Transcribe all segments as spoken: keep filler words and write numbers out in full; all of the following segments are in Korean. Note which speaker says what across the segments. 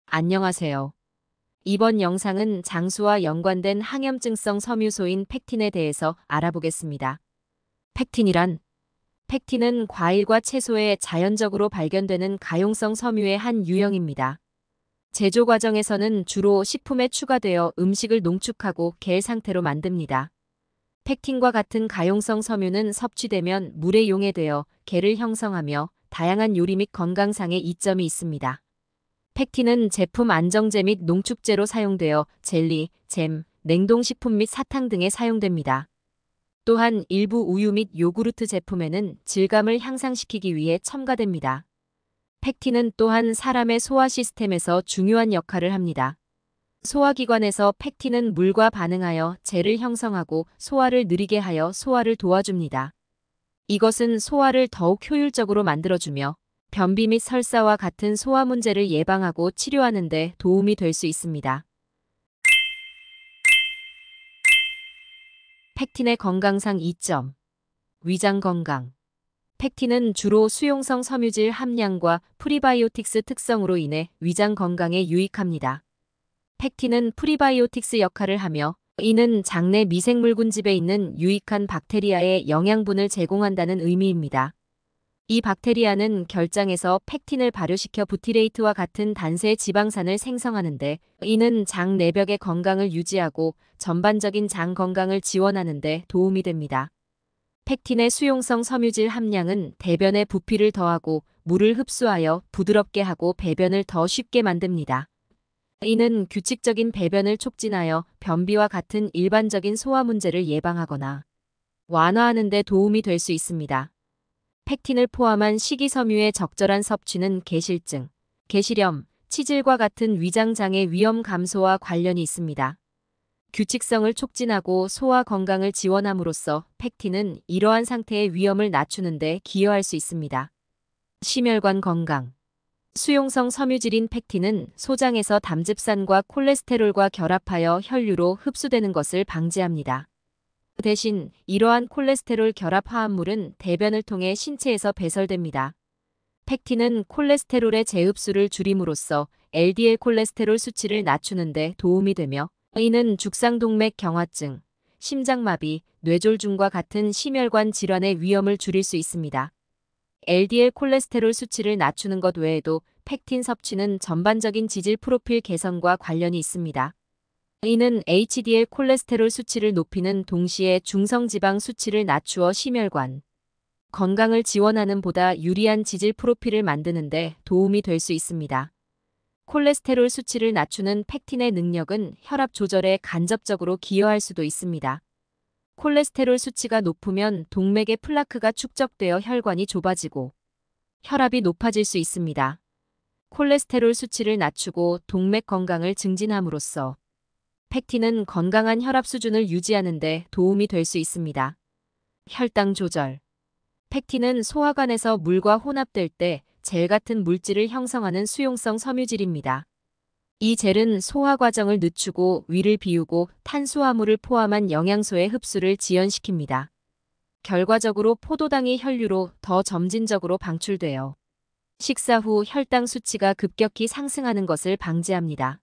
Speaker 1: 안녕하세요. 이번 영상은 장수와 연관된 항염증성 섬유소인 팩틴에 대해서 알아보겠습니다. 팩틴이란 팩틴은 과일과 채소에 자연적으로 발견되는 가용성 섬유의 한 유형입니다. 제조 과정에서는 주로 식품에 추가되어 음식을 농축하고 겔 상태로 만듭니다. 팩틴과 같은 가용성 섬유는 섭취되면 물에 용해되어 겔을 형성하며 다양한 요리 및 건강상의 이점이 있습니다. 팩틴은 제품 안정제 및 농축제로 사용되어 젤리, 잼, 냉동식품 및 사탕 등에 사용됩니다. 또한 일부 우유 및 요구르트 제품에는 질감을 향상시키기 위해 첨가됩니다. 팩틴은 또한 사람의 소화 시스템에서 중요한 역할을 합니다. 소화기관에서 팩틴은 물과 반응하여 젤을 형성하고 소화를 느리게 하여 소화를 도와줍니다. 이것은 소화를 더욱 효율적으로 만들어주며 변비 및 설사와 같은 소화 문제를 예방하고 치료하는 데 도움이 될 수 있습니다. 팩틴의 건강상 이점. 위장 건강. 팩틴은 주로 수용성 섬유질 함량과 프리바이오틱스 특성으로 인해 위장 건강에 유익합니다. 팩틴은 프리바이오틱스 역할을 하며 이는 장내 미생물군집에 있는 유익한 박테리아에 영양분을 제공한다는 의미입니다. 이 박테리아는 결장에서 팩틴을 발효시켜 부티레이트와 같은 단세 지방산을 생성하는데 이는 장 내벽의 건강을 유지하고 전반적인 장 건강을 지원하는 데 도움이 됩니다. 팩틴의 수용성 섬유질 함량은 대변에 부피를 더하고 물을 흡수하여 부드럽게 하고 배변을 더 쉽게 만듭니다. 이는 규칙적인 배변을 촉진하여 변비와 같은 일반적인 소화 문제를 예방하거나 완화하는 데 도움이 될 수 있습니다. 팩틴을 포함한 식이섬유의 적절한 섭취는 개실증, 개실염, 치질과 같은 위장장애 위험 감소와 관련이 있습니다. 규칙성을 촉진하고 소화 건강을 지원함으로써 팩틴은 이러한 상태의 위험을 낮추는 데 기여할 수 있습니다. 심혈관 건강. 수용성 섬유질인 팩틴은 소장에서 담즙산과 콜레스테롤과 결합하여 혈류로 흡수되는 것을 방지합니다. 대신 이러한 콜레스테롤 결합 화합물은 대변을 통해 신체에서 배설됩니다. 팩틴은 콜레스테롤의 재흡수를 줄임으로써 엘디엘 콜레스테롤 수치를 낮추는 데 도움이 되며 이는 죽상동맥 경화증, 심장마비, 뇌졸중과 같은 심혈관 질환의 위험을 줄일 수 있습니다. 엘디엘 콜레스테롤 수치를 낮추는 것 외에도 팩틴 섭취는 전반적인 지질 프로필 개선과 관련이 있습니다. 이는 에이치디엘 콜레스테롤 수치를 높이는 동시에 중성지방 수치를 낮추어 심혈관 건강을 지원하는 보다 유리한 지질 프로필을 만드는 데 도움이 될 수 있습니다. 콜레스테롤 수치를 낮추는 팩틴의 능력은 혈압 조절에 간접적으로 기여할 수도 있습니다. 콜레스테롤 수치가 높으면 동맥의 플라크가 축적되어 혈관이 좁아지고 혈압이 높아질 수 있습니다. 콜레스테롤 수치를 낮추고 동맥 건강을 증진함으로써 팩틴은 건강한 혈압 수준을 유지하는 데 도움이 될 수 있습니다. 혈당 조절. 팩틴은 소화관에서 물과 혼합될 때 젤 같은 물질을 형성하는 수용성 섬유질입니다. 이 젤은 소화 과정을 늦추고 위를 비우고 탄수화물을 포함한 영양소의 흡수를 지연시킵니다. 결과적으로 포도당이 혈류로 더 점진적으로 방출되어 식사 후 혈당 수치가 급격히 상승하는 것을 방지합니다.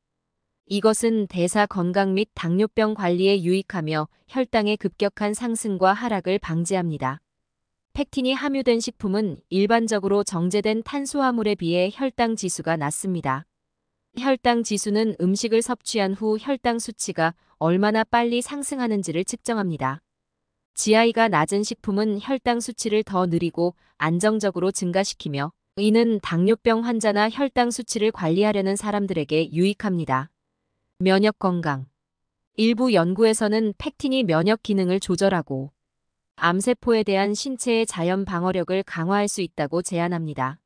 Speaker 1: 이것은 대사 건강 및 당뇨병 관리에 유익하며 혈당의 급격한 상승과 하락을 방지합니다. 팩틴이 함유된 식품은 일반적으로 정제된 탄수화물에 비해 혈당 지수가 낮습니다. 혈당 지수는 음식을 섭취한 후 혈당 수치가 얼마나 빨리 상승하는지를 측정합니다. 지아이가 낮은 식품은 혈당 수치를 더 느리고 안정적으로 증가시키며 이는 당뇨병 환자나 혈당 수치를 관리하려는 사람들에게 유익합니다. 면역 건강. 일부 연구에서는 팩틴이 면역 기능을 조절하고 암세포에 대한 신체의 자연 방어력을 강화할 수 있다고 제안합니다.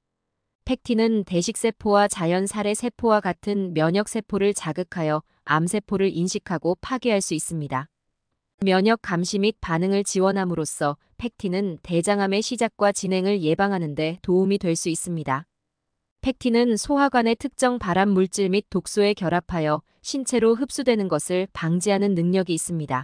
Speaker 1: 팩틴은 대식세포와 자연살해 세포와 같은 면역세포를 자극하여 암세포를 인식하고 파괴할 수 있습니다. 면역 감시 및 반응을 지원함으로써 팩틴은 대장암의 시작과 진행을 예방하는 데 도움이 될 수 있습니다. 팩틴은 소화관의 특정 발암 물질 및 독소에 결합하여 신체로 흡수되는 것을 방지하는 능력이 있습니다.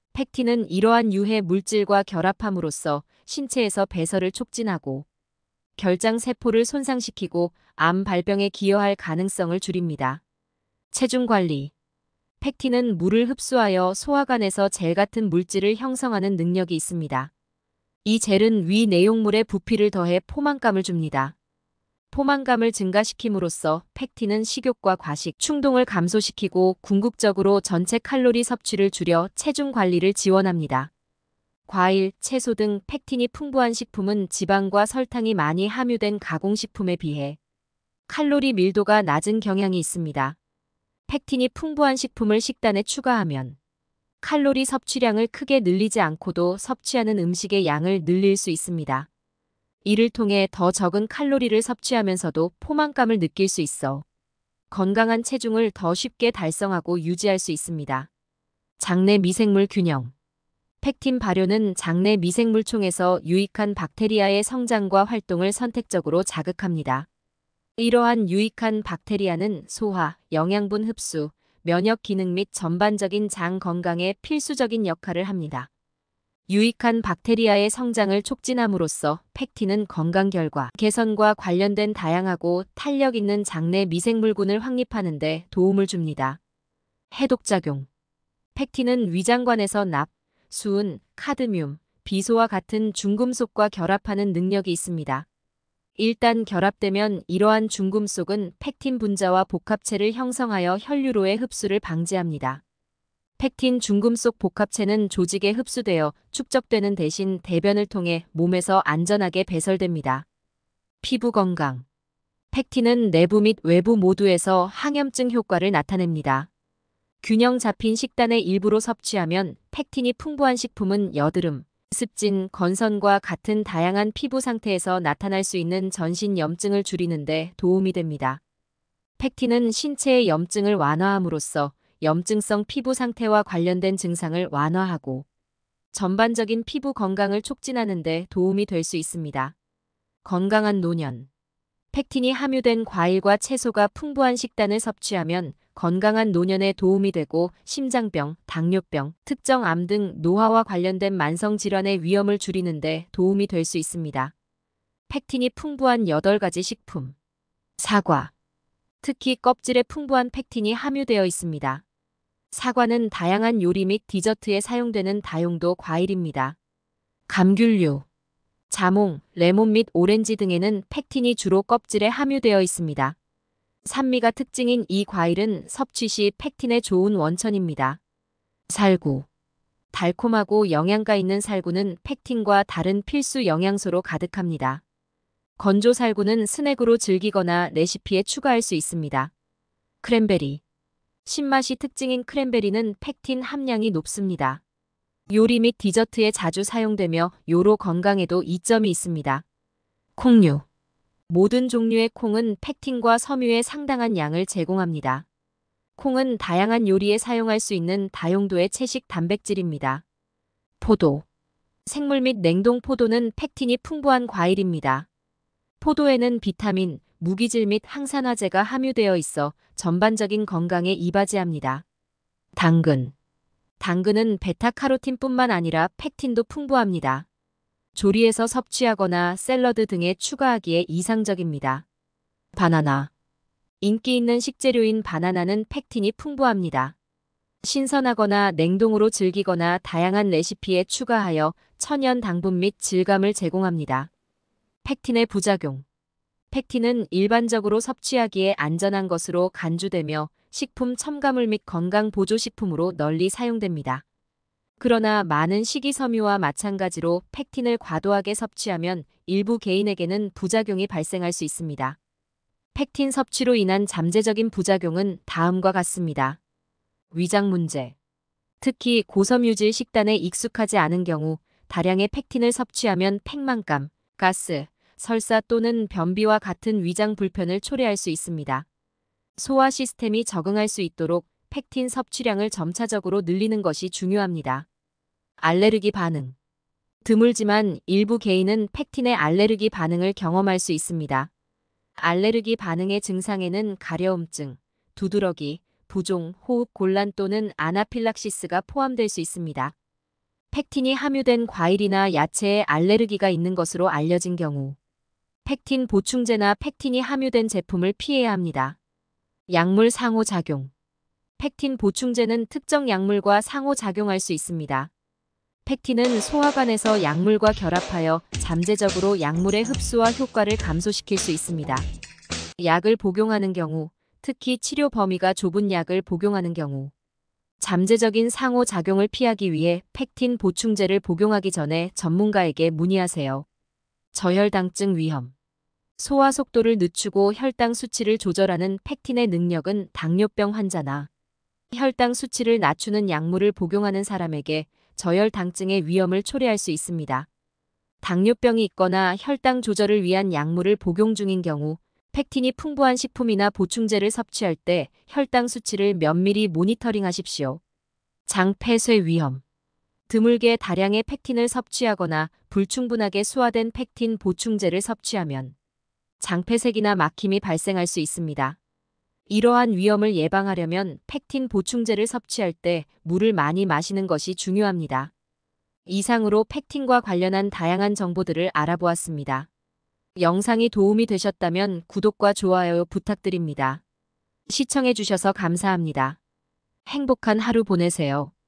Speaker 1: 팩틴은 이러한 유해 물질과 결합함으로써 신체에서 배설을 촉진하고 결장 세포를 손상시키고 암 발병에 기여할 가능성을 줄입니다. 체중 관리. 팩틴은 물을 흡수하여 소화관에서 젤 같은 물질을 형성하는 능력이 있습니다. 이 젤은 위 내용물에 부피를 더해 포만감을 줍니다. 포만감을 증가시킴으로써 팩틴은 식욕과 과식, 충동을 감소시키고 궁극적으로 전체 칼로리 섭취를 줄여 체중 관리를 지원합니다. 과일, 채소 등 팩틴이 풍부한 식품은 지방과 설탕이 많이 함유된 가공식품에 비해 칼로리 밀도가 낮은 경향이 있습니다. 팩틴이 풍부한 식품을 식단에 추가하면 칼로리 섭취량을 크게 늘리지 않고도 섭취하는 음식의 양을 늘릴 수 있습니다. 이를 통해 더 적은 칼로리를 섭취하면서도 포만감을 느낄 수 있어 건강한 체중을 더 쉽게 달성하고 유지할 수 있습니다. 장내 미생물 균형. 팩틴 발효는 장내 미생물총에서 유익한 박테리아의 성장과 활동을 선택적으로 자극합니다. 이러한 유익한 박테리아는 소화, 영양분 흡수, 면역 기능 및 전반적인 장 건강에 필수적인 역할을 합니다. 유익한 박테리아의 성장을 촉진함으로써 팩틴은 건강 결과 개선과 관련된 다양하고 탄력 있는 장내 미생물군을 확립하는 데 도움을 줍니다. 해독작용. 팩틴은 위장관에서 납, 수은, 카드뮴, 비소와 같은 중금속과 결합하는 능력이 있습니다. 일단 결합되면 이러한 중금속은 팩틴 분자와 복합체를 형성하여 혈류로의 흡수를 방지합니다. 팩틴 중금속 복합체는 조직에 흡수되어 축적되는 대신 대변을 통해 몸에서 안전하게 배설됩니다. 피부 건강. 팩틴은 내부 및 외부 모두에서 항염증 효과를 나타냅니다. 균형 잡힌 식단의 일부로 섭취하면 팩틴이 풍부한 식품은 여드름, 습진, 건선과 같은 다양한 피부 상태에서 나타날 수 있는 전신 염증을 줄이는 데 도움이 됩니다. 팩틴은 신체의 염증을 완화함으로써 염증성 피부 상태와 관련된 증상을 완화하고 전반적인 피부 건강을 촉진하는 데 도움이 될 수 있습니다. 건강한 노년. 팩틴이 함유된 과일과 채소가 풍부한 식단을 섭취하면 건강한 노년에 도움이 되고 심장병, 당뇨병, 특정 암 등 노화와 관련된 만성질환의 위험을 줄이는 데 도움이 될 수 있습니다. 팩틴이 풍부한 여덟 가지 식품. 사과. 특히 껍질에 풍부한 팩틴이 함유되어 있습니다. 사과는 다양한 요리 및 디저트에 사용되는 다용도 과일입니다. 감귤류. 자몽, 레몬 및 오렌지 등에는 팩틴이 주로 껍질에 함유되어 있습니다. 산미가 특징인 이 과일은 섭취 시 팩틴의 좋은 원천입니다. 살구. 달콤하고 영양가 있는 살구는 팩틴과 다른 필수 영양소로 가득합니다. 건조 살구는 스낵으로 즐기거나 레시피에 추가할 수 있습니다. 크랜베리. 신맛이 특징인 크랜베리는 팩틴 함량이 높습니다. 요리 및 디저트에 자주 사용되며 요로 건강에도 이점이 있습니다. 콩류. 모든 종류의 콩은 팩틴과 섬유의 상당한 양을 제공합니다. 콩은 다양한 요리에 사용할 수 있는 다용도의 채식 단백질입니다. 포도. 생물 및 냉동 포도는 팩틴이 풍부한 과일입니다. 포도에는 비타민, 무기질 및 항산화제가 함유되어 있어 전반적인 건강에 이바지합니다. 당근. 당근은 베타카로틴뿐만 아니라 팩틴도 풍부합니다. 조리에서 섭취하거나 샐러드 등에 추가하기에 이상적입니다. 바나나. 인기 있는 식재료인 바나나는 팩틴이 풍부합니다. 신선하거나 냉동으로 즐기거나 다양한 레시피에 추가하여 천연 당분 및 질감을 제공합니다. 팩틴의 부작용. 팩틴은 일반적으로 섭취하기에 안전한 것으로 간주되며 식품 첨가물 및 건강보조식품으로 널리 사용됩니다. 그러나 많은 식이섬유와 마찬가지로 팩틴을 과도하게 섭취하면 일부 개인에게는 부작용이 발생할 수 있습니다. 팩틴 섭취로 인한 잠재적인 부작용은 다음과 같습니다. 위장 문제. 특히 고섬유질 식단에 익숙하지 않은 경우 다량의 팩틴을 섭취하면 팩만감, 가스, 설사 또는 변비와 같은 위장 불편을 초래할 수 있습니다. 소화 시스템이 적응할 수 있도록 팩틴 섭취량을 점차적으로 늘리는 것이 중요합니다. 알레르기 반응. 드물지만 일부 개인은 팩틴의 알레르기 반응을 경험할 수 있습니다. 알레르기 반응의 증상에는 가려움증, 두드러기, 부종, 호흡 곤란 또는 아나필락시스가 포함될 수 있습니다. 팩틴이 함유된 과일이나 야채에 알레르기가 있는 것으로 알려진 경우 팩틴 보충제나 팩틴이 함유된 제품을 피해야 합니다. 약물 상호작용. 팩틴 보충제는 특정 약물과 상호작용할 수 있습니다. 팩틴은 소화관에서 약물과 결합하여 잠재적으로 약물의 흡수와 효과를 감소시킬 수 있습니다. 약을 복용하는 경우, 특히 치료 범위가 좁은 약을 복용하는 경우, 잠재적인 상호작용을 피하기 위해 팩틴 보충제를 복용하기 전에 전문가에게 문의하세요. 저혈당증 위험. 소화 속도를 늦추고 혈당 수치를 조절하는 팩틴의 능력은 당뇨병 환자나 혈당 수치를 낮추는 약물을 복용하는 사람에게 저혈당증의 위험을 초래할 수 있습니다. 당뇨병이 있거나 혈당 조절을 위한 약물을 복용 중인 경우 팩틴이 풍부한 식품이나 보충제를 섭취할 때 혈당 수치를 면밀히 모니터링하십시오. 장 폐쇄 위험. 드물게 다량의 팩틴을 섭취하거나 불충분하게 소화된 팩틴 보충제를 섭취하면 장폐색이나 막힘이 발생할 수 있습니다. 이러한 위험을 예방하려면 팩틴 보충제를 섭취할 때 물을 많이 마시는 것이 중요합니다. 이상으로 팩틴과 관련한 다양한 정보들을 알아보았습니다. 영상이 도움이 되셨다면 구독과 좋아요 부탁드립니다. 시청해주셔서 감사합니다. 행복한 하루 보내세요.